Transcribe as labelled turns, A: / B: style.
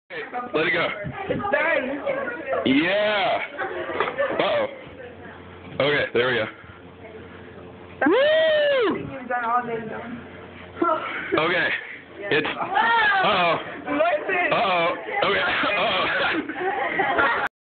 A: Let it go.
B: It's done.
A: Yeah. Uh-oh. Okay, there we go.
B: Woo!
A: Woo!
B: You've done all day though.
A: Okay. It's... Uh-oh.
B: Listen.
A: Uh-oh. Okay. Uh-oh.